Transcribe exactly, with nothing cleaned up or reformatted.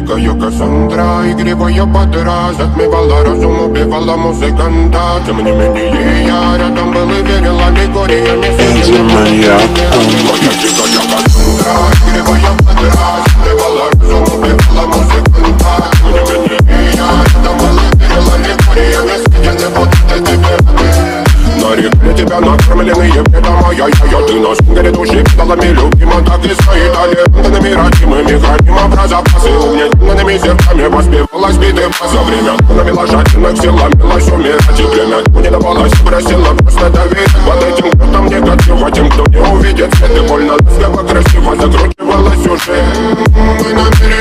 Дикая Кассандра, игривая подра, затмевала разум, убивала музыканта. Тем не менее я рядом был и верил аллегориями. Энди Маньяк. Моя дикая Кассандра, игривая подра, затмевала разум, убивала музыканта. Тем не менее я рядом был и верил аллегориями. Я не буду тебе. Нарекли тебя накормленные бредом, ай-яй-яй. Ты на сунгере души педалами любима, так и свои талентами родимыми храним образопасы. Угнетенными сердцами воспевалась биты за время. Навела жадных сил, ломилась умирать. И время не давалось, просила просто доверить. Под этим крутом негатива, тем, кто не увидит свет. И больно ласково, красиво закручивалась уже. Мы намерены